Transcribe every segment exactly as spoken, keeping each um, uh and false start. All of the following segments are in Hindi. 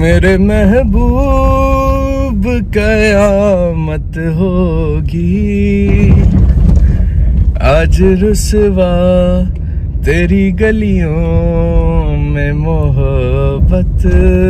मेरे महबूब कयामत होगी, आज रुसवा तेरी गलियों में मोहब्बत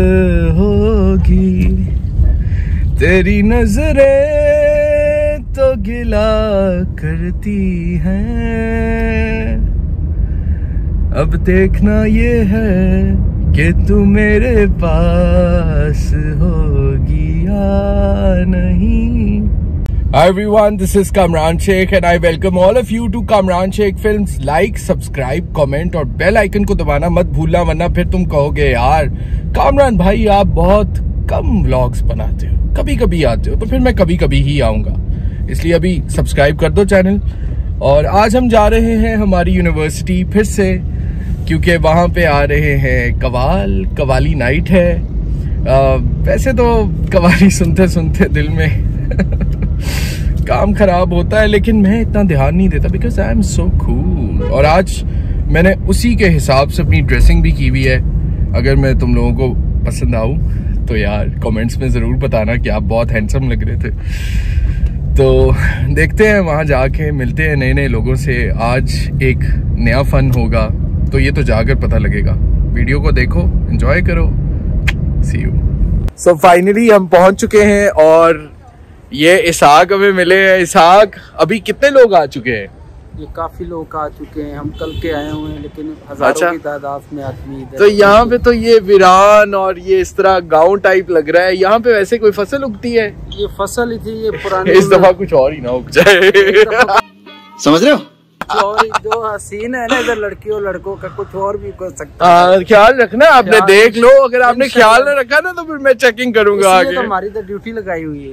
होगी। तेरी नजरें तो गिला करती हैं, अब देखना ये है कि तू मेरे पास होगी या नहीं। Hi everyone, this is Kamran Sheikh and I welcome all of you to Kamran Sheikh Films. Like, subscribe, comment और बेल आइकन को दबाना मत भूलना, वरना फिर तुम कहोगे यार कामरान भाई आप बहुत कम व्लॉग्स बनाते हो, कभी कभी आते हो, तो फिर मैं कभी कभी ही आऊँगा। इसलिए अभी सब्सक्राइब कर दो चैनल। और आज हम जा रहे हैं हमारी यूनिवर्सिटी फिर से, क्योंकि वहाँ पे आ रहे हैं कवाल कवाली नाइट है। आ, वैसे तो कवाली सुनते सुनते दिल में काम खराब होता है, लेकिन मैं इतना ध्यान नहीं देता because I am so cool. और आज मैंने उसी के हिसाब से अपनी ड्रेसिंग भी की हुई है। अगर मैं तुम लोगों को पसंद आऊँ तो यार कमेंट्स में ज़रूर बताना कि आप बहुत हैंडसम लग रहे थे। तो देखते हैं, वहाँ जाके मिलते हैं नए नए लोगों से। आज एक नया फन होगा, तो ये तो जाकर पता लगेगा। वीडियो को देखो, एंजॉय करो। सी यू। सो फाइनली हम पहुंच चुके हैं और ये इसाक हमें मिले हैं। इसाक, अभी कितने लोग आ चुके हैं? ये काफी लोग आ चुके हैं, हम कल के आए हुए हैं, लेकिन हजारों अच्छा? की तादाद में आदमी इधर। तो यहाँ पे तो ये वीरान और ये इस तरह गांव टाइप लग रहा है। यहाँ पे वैसे कोई फसल उगती है? ये फसल ही थी, ये पुरानी इस दफा कुछ और ही ना उग जाए। समझ रहे हो? और जो हसीन है ना इधर, लड़कियों लड़कों का कुछ और भी कर सकता है। ख्याल रखना, आपने देख लो। अगर आपने ख्याल न रखा ना तो फिर मैं चेकिंग करूंगा आगे। तो हमारी तो ड्यूटी लगाई हुई है।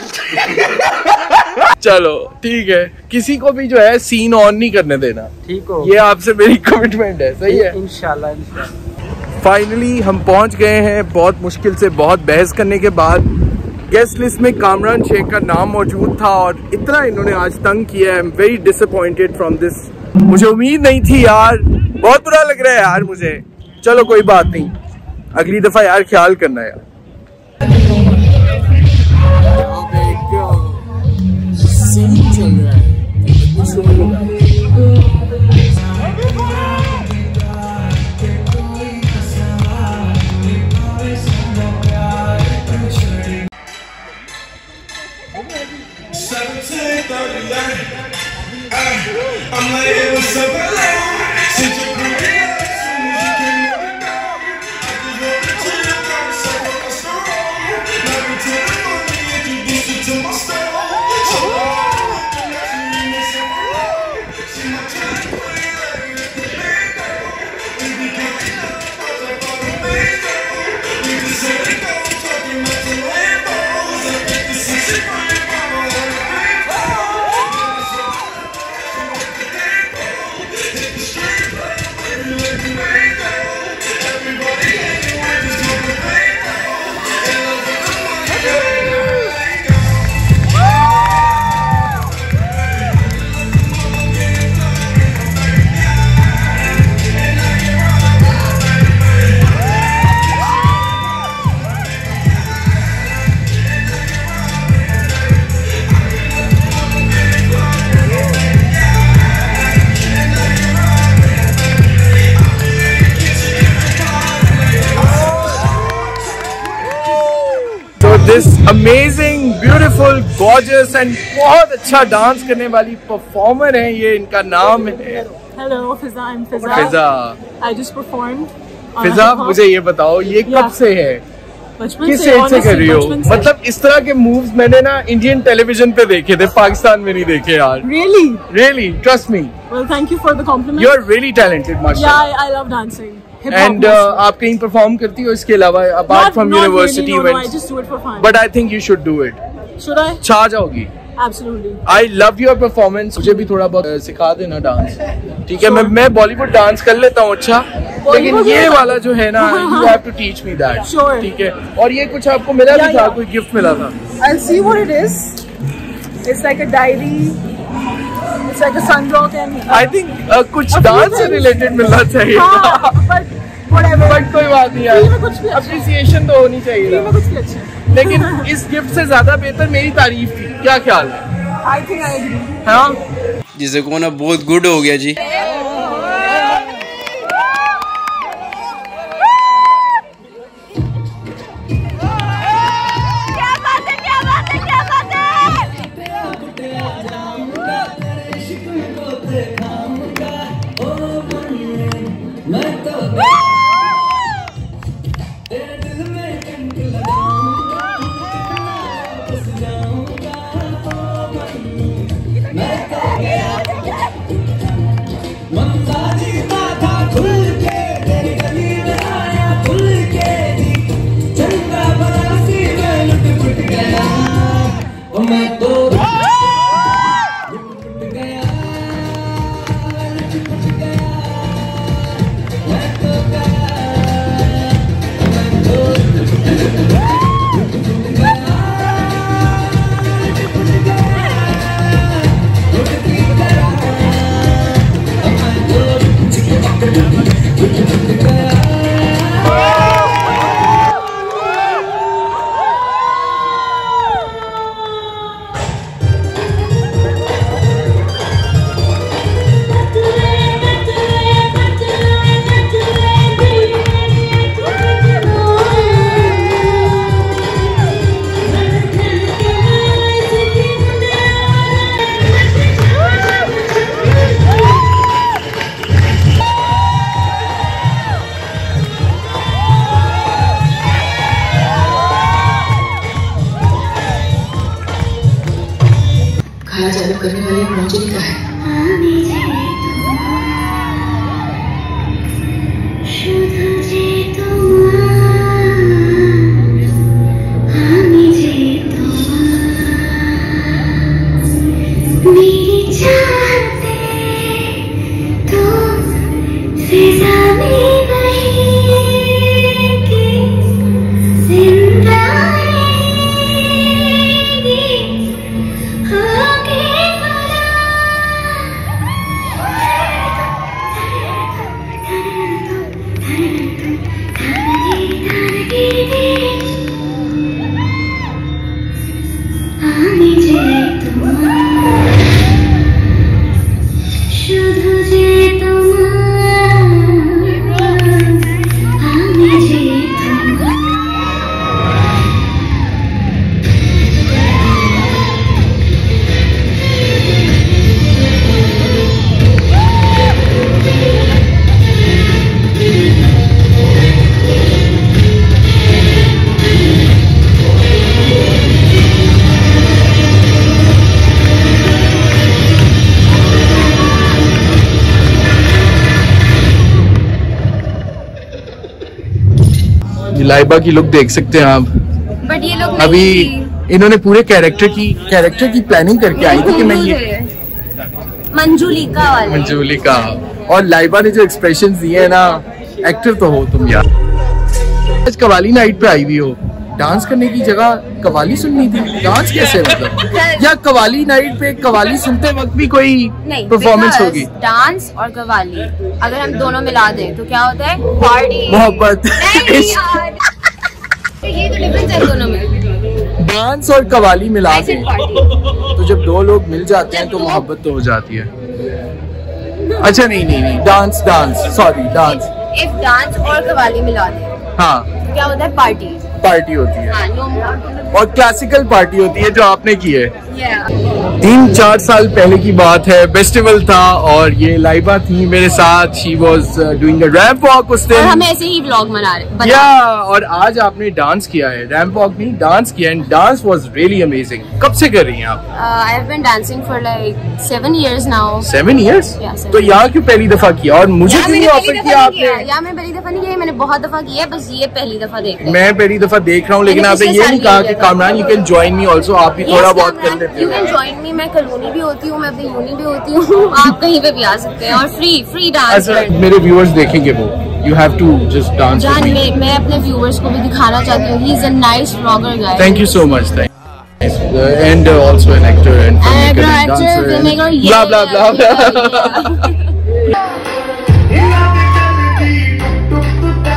चलो ठीक है, किसी को भी जो है सीन ऑन नहीं करने देना, ठीक हो? ये आपसे मेरी कमिटमेंट है, सही है? इंशाल्लाह इंशाल्लाह। फाइनली हम पहुंच गए हैं, बहुत मुश्किल से, बहुत बहस करने के बाद। गेस्ट लिस्ट में कामरान शेख का नाम मौजूद था और इतना इन्होंने आज तंग किया है। I am very disappointed from this. मुझे उम्मीद नहीं थी यार, बहुत बुरा लग रहा है यार मुझे। चलो कोई बात नहीं, अगली दफा यार ख्याल करना यार। I'm like, it was so bad. Since you grew up, you can never go. I can go to the dark side of my soul. Love you to the morning, introduce you to my soul. So, see my time, put it like it's the bingo. We be coming up, cause I thought it bingo. We just let it go, talking about the Lambos. I think this is it, my mama, like a rainbow. This amazing, beautiful, gorgeous and बहुत अच्छा डांस करने वाली परफॉर्मर है ये, इनका नाम है। Hello, Fiza, I'm Fiza. Fiza. I just performed. Fiza, मुझे ये बताओ ये yeah. कब से है? किस एज से कर रही हो? मतलब इस तरह के मूव्स मैंने ना इंडियन टेलीविजन पे देखे थे, पाकिस्तान में नहीं देखे यार। Really? Really, trust me. Well, thank you for the compliment. You're really talented, mashallah. Yeah, I, I love dancing. And uh, आप कहीं परफॉर्म करती हो इसके अलावा, apart from university events? No, no, I just do it for fun. But I think you should do it. Should I? छा जाओगी। Absolutely. I love your performance. मुझे भी थोड़ा बहुत सिखा देना डांस, ठीक है? मैं मैं बॉलीवुड डांस कर लेता हूँ अच्छा, लेकिन ये वाला जो है ना, you have to teach me that. Sure. ठीक है? और ये कुछ आपको मिला भी था, कोई गिफ्ट मिला था? I'll see what it is. It's like a diary. It's like a sunrock and. I think uh, कुछ डांस से रिलेटेड मिलना चाहिए। हाँ, but बट कोई बात नहीं यार, कुछ भी अच्छा है। अप्रिसिएशन तो होनी चाहिए में ना। कुछ भी अच्छा है। लेकिन इस गिफ्ट से ज्यादा बेहतर मेरी तारीफ थी, क्या ख्याल है? I think I agree. हाँ जिसे को ना बहुत गुड हो गया जी। खाना चालू करने वाले मंजरी का है। लाइबा की लुक देख सकते हैं आप। बट ये लोग अभी इन्होंने पूरे कैरेक्टर की कैरेक्टर की प्लानिंग करके आई थी कि मैं ये मंजुलिका वाले मंजुलिका, और लाइबा ने जो एक्सप्रेशंस दिए हैं ना, एक्टर तो हो तुम यार। आज कवाली नाइट पे आई हुई हो, डांस करने की जगह कवाली सुननी थी, डांस कैसे मतलब? या कवाली नाइट पे कवाली सुनते वक्त भी कोई परफॉर्मेंस होगी? डांस और कवाली अगर हम दोनों मिला दें तो क्या होता है? पार्टी, मोहब्बत। ये तो डिफरेंस है दोनों में। डांस और कवाली मिला दें तो जब दो लोग मिल जाते हैं तो मोहब्बत तो हो जाती है। अच्छा नहीं नहीं नहीं dance dance sorry dance if dance और कवाली मिला दें हाँ तो क्या होता है? पार्टी पार्टी होती है, हाँ, no more। और क्लासिकल पार्टी होती है जो आपने की है। Yeah। तीन चार साल पहले की बात है, फेस्टिवल था और ये लाइबा थी मेरे साथ। She was doing a ramp walk उस और दिन। हम ऐसे ही व्लॉग बना रहे या और आज आपने डांस किया है, रैंप वॉक नहीं डांस किया, and dance was really amazing. कब से कर रही हैं आप? I have been dancing for like seven years now. Seven years? Yeah, seven तो यहाँ क्यों पहली दफा किया? और मुझे या क्यों मैंने ऑफर पहली किया दफा नहीं आपने? किया, या मैं पहली दफा नहीं किया, मैंने बहुत दफा किया है, बस ये पहली दफा देख रही हूँ। मैं पहली दफा देख रहा हूँ, लेकिन मैंने आपने पिछले ये साल नहीं कहा किया कि था। Kamran you can join me also, आप भी थोड़ा बहुत कर लेते यू कैन हो। Join me. मैं कॉलोनी भी होती हूँ, मैं अपनी यूनी भी होती हूँ, आप कहीं पे भी आ सकते हैं और फ्री फ्री डांस। अच्छा मेरे व्यूअर्स देखेंगे वो, you have to just dance. जान मैं मैं अपने व्यूअर्स को भी दिखाना चाहती हूँ, he is a nice vlogger guy. Thank you so much. Thank you. And uh, also an actor and filmmaker and dancer. filmmaker, and yeah, blah blah blah. yeah, yeah.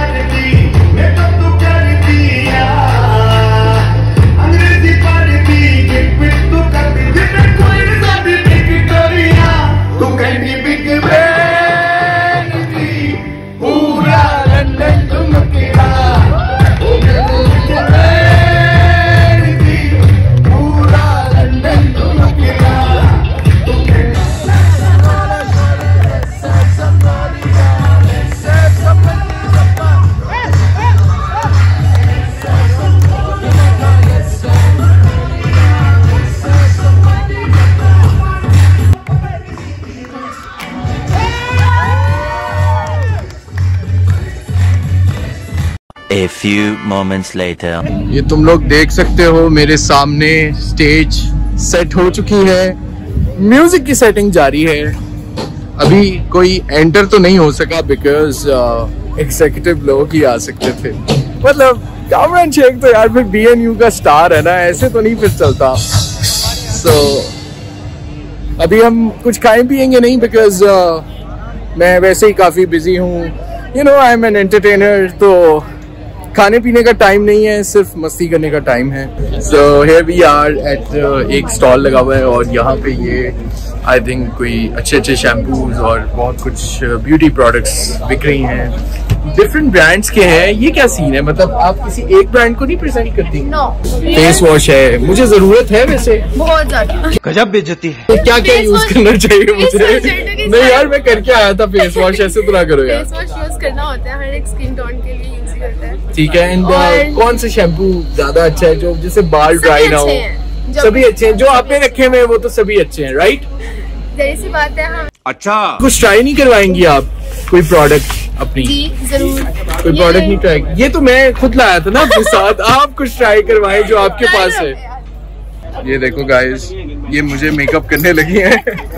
A few moments later. ये तुम लोग देख सकते हो मेरे सामने स्टेज सेट हो चुकी है, म्यूजिक की सेटिंग जारी है। अभी कोई एंटर तो नहीं हो सका बिकॉज एग्जीक्यूटिव लोग ही आ सकते थे। मतलब कामरान शेख तो यार फिर बी एन यू का स्टार है ना, ऐसे तो नहीं फिर चलता। सो so, अभी हम कुछ खाएं पियेंगे नहीं बिकॉज uh, मैं वैसे ही काफ़ी बिजी हूँ। You know I am an entertainer, तो खाने पीने का टाइम नहीं है, सिर्फ मस्ती करने का टाइम है। So here we are at एक स्टॉल लगा हुआ है और यहाँ पे ये आई थिंक कोई अच्छे अच्छे शैम्पूज और बहुत कुछ ब्यूटी प्रोडक्ट्स बिक रही हैं, डिफरेंट ब्रांड्स के हैं। ये क्या सीन है, मतलब आप किसी एक ब्रांड को नहीं प्रेजेंट करती? नो, फेस वॉश है, मुझे जरूरत है वैसे बहुत ज्यादा। गजब बेइज्जती है। तो क्या क्या यूज करना चाहिए मुझे? नहीं यार मैं करके आया था फेस वॉश, ऐसे तो ना करो यार। फेस वॉश यूज करना होता है, हर एक स्किन टोन के लिए यूज करता है। ठीक है। एंड कौन सा शैम्पू ज्यादा अच्छा है जो जिससे बाल ड्राई ना हो? सभी अच्छे हैं, जो आपने रखे हुए वो तो सभी अच्छे हैं, राइट? जरी सी बात है। हम अच्छा, कुछ ट्राई नहीं करवाएंगी आप कोई प्रोडक्ट अपनी? जी जरूर। कोई प्रोडक्ट नहीं ट्राई? ये तो मैं खुद लाया था ना अपने साथ, आप कुछ ट्राई करवाएं जो आपके पास है। ये देखो गाइस, ये मुझे मेकअप करने लगी हैं।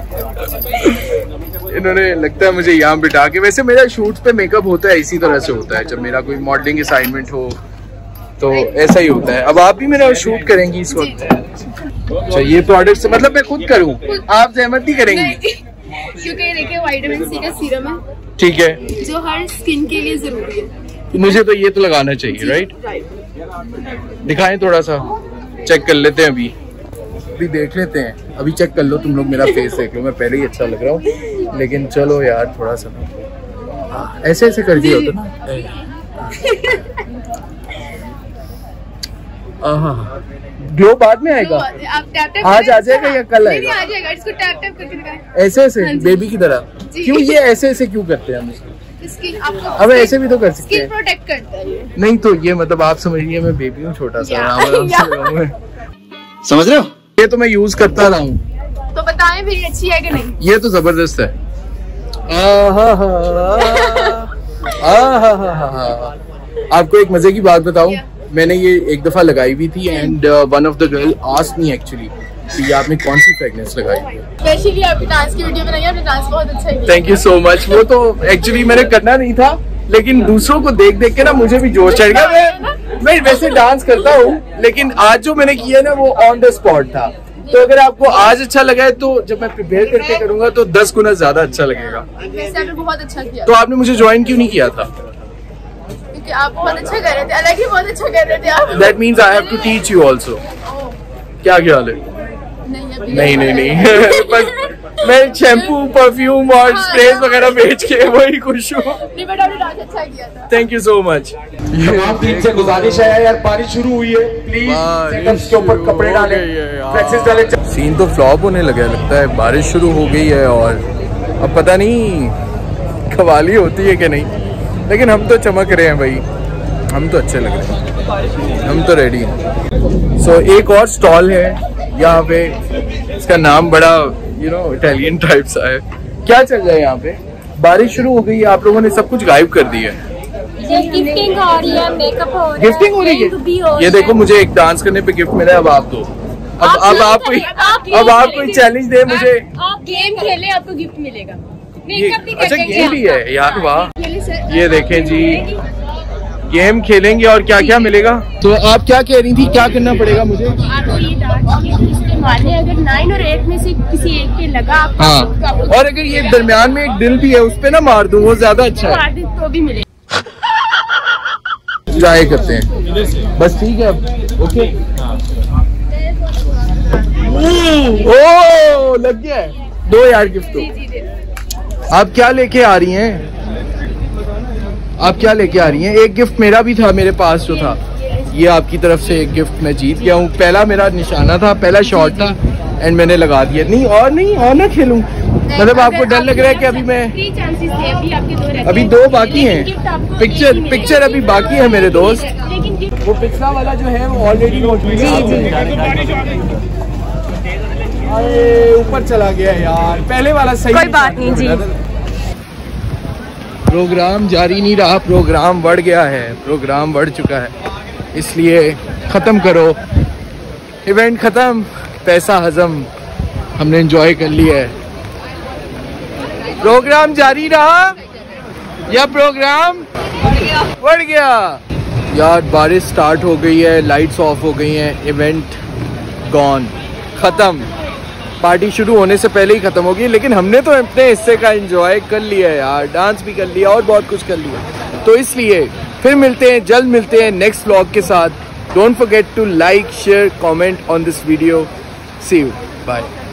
इन्होंने लगता है मुझे यहाँ बिठा के, वैसे मेरा शूट पे मेकअप होता है इसी तरह से होता है, जब मेरा कोई मॉडलिंग असाइनमेंट हो तो ऐसा ही होता है। अब आप भी मेरा शूट करेंगी इस वक्त? अच्छा, ये प्रोडक्ट से मतलब मैं खुद करूँ, आप जहमत नहीं करेंगी? क्योंकि ये देखिए विटामिन सी का सीरम है, ठीक है, जो हर स्किन के लिए जरूरी है। मुझे तो ये तो लगाना चाहिए, राइट? दिखाएं थोड़ा सा, चेक कर लेते हैं। अभी अभी देख लेते हैं, अभी चेक कर लो तुम लोग, मेरा फेस देख लो। मैं पहले ही अच्छा लग रहा हूँ, लेकिन चलो यार थोड़ा सा ऐसे ऐसे कर दिया होता ना। ग्लो बाद में आएगा? आप टैप टैप आज आ जाएगा या कल नहीं, आएगा? आ जाएगा। इसको टैप टैप करके दिखाएं। ऐसे ऐसे बेबी की तरह? क्यों ये ऐसे ऐसे क्यों करते हैं हम? स्किन आपको अब ऐसे भी तो कर सकते स्किन हैं। प्रोटेक्ट करता है ये। नहीं तो ये मतलब आप समझिए मैं बेबी हूँ छोटा सा, आराम से रहूं मैं। समझ रहे हो? ये तो मैं यूज करता रहा हूँ। तो बताएं फिर ये अच्छी है कि नहीं? ये तो जबरदस्त है। आहा हा आहा हा हा। आपको एक मजे की बात बताऊं, मैंने ये एक दफा लगाई हुई थी and one of the girl asked me actually कि ये आपने कौन सी फ्रेग्रेंस लगाई है? स्पेशली आपकी डांस की वीडियो बनाई है, आपने डांस बहुत अच्छा किया। Thank you so much. वो तो एक्चुअली मैंने करना नहीं था, लेकिन दूसरों को देख देख के ना मुझे भी जोश चढ़ गया। मैं मैं वैसे डांस करता हूँ, लेकिन आज जो मैंने किया ना वो ऑन द स्पॉट था। तो अगर आपको आज अच्छा लगा है तो जब मैं प्रिपेयर करके करूंगा तो दस गुना ज्यादा अच्छा लगेगा। वैसे आपने बहुत अच्छा किया। तो आपने मुझे ज्वाइन क्यों नहीं किया था? क्योंकि आप बहुत अच्छा कर रहे थे, अलग ही बहुत अच्छा कर रहे थे आप। That means I have to teach you also. क्या ख्याल है? नहीं अभी नहीं नहीं नहीं बस मैं शैम्पू परफ्यूम और स्प्रेज वगैरह बेच के वही खुश हूँ। नहीं बट आपने डांस अच्छा किया था। Thank you so much. तमाम टीम से गुजारिश है यार, बारिश शुरू हुई है, प्लीज सेटअप्स के ऊपर कपड़े डालें, फ्लेक्सेस डालें। सीन तो फ्लॉप होने लगा लगता है, बारिश शुरू हो गई है और अब पता नहीं कवाली होती है कि नहीं, लेकिन हम तो चमक रहे हैं भाई, हम तो अच्छे लग रहे हैं, हम तो रेडी हैं। सो so, एक और स्टॉल है यहाँ पे, इसका नाम बड़ा यू नो इटालियन टाइप सा है। क्या चल रहा है यहाँ पे? बारिश शुरू हो गई है, आप लोगों ने सब कुछ गायब कर दिया है। गिफ्टिंग हो रही है, मेकअप हो रहा है, गिफ्टिंग हो रही है। ये देखो मुझे एक डांस करने पे गिफ्ट मिला है, अब आप दो। अब अब आप कोई अब आप कोई चैलेंज दे मुझे। आप गेम खेले आपको गिफ्ट मिलेगा। ये अच्छा गेम भी है यार, वाह। ये देखें जी, गेम खेलेंगे और क्या क्या मिलेगा। तो आप क्या कह रही थी, क्या करना पड़ेगा मुझे? आपको ये डार्क इस्तेमाल है, अगर नाइन और एट में से किसी एक पे लगा आपको, हाँ, और अगर ये दरमियान में एक दिल भी है उस पे ना मार दूं, वो ज्यादा अच्छा है। मार दे तो भी मिलेगा। ट्राई करते हैं बस, ठीक है। ओके, ओ लग गया है। दो यार गिफ्ट तो। आप क्या लेके आ रही हैं? आप क्या लेके आ रही हैं? एक गिफ्ट मेरा भी था, मेरे पास जो था, ये आपकी तरफ से एक गिफ्ट मैं जीत गया हूँ। पहला मेरा निशाना था, पहला शॉट था एंड मैंने लगा दिया। नहीं और नहीं और ना खेलूं, मतलब आपको डर लग रहा है कि अभी मैं अभी दो बाकी हैं, पिक्चर पिक्चर अभी बाकी है मेरे दोस्त। वो पिछला वाला जो है वो ऑलरेडी मौजूद है, ऊपर चला गया यार। पहले वाला सही, कोई बात नहीं जी। प्रोग्राम जारी नहीं रहा, प्रोग्राम बढ़ गया है, प्रोग्राम बढ़ चुका है, इसलिए ख़त्म करो। इवेंट ख़त्म, पैसा हजम, हमने एंजॉय कर लिया है। प्रोग्राम जारी रहा या प्रोग्राम बढ़ गया? यार बारिश स्टार्ट हो गई है, लाइट्स ऑफ हो गई हैं, इवेंट गॉन, ख़त्म। पार्टी शुरू होने से पहले ही ख़त्म होगी, लेकिन हमने तो अपने हिस्से का एंजॉय कर लिया है यार, डांस भी कर लिया और बहुत कुछ कर लिया। तो इसलिए फिर मिलते हैं, जल्द मिलते हैं नेक्स्ट व्लॉग के साथ। Don't forget to like, share, comment on this video. See you, bye.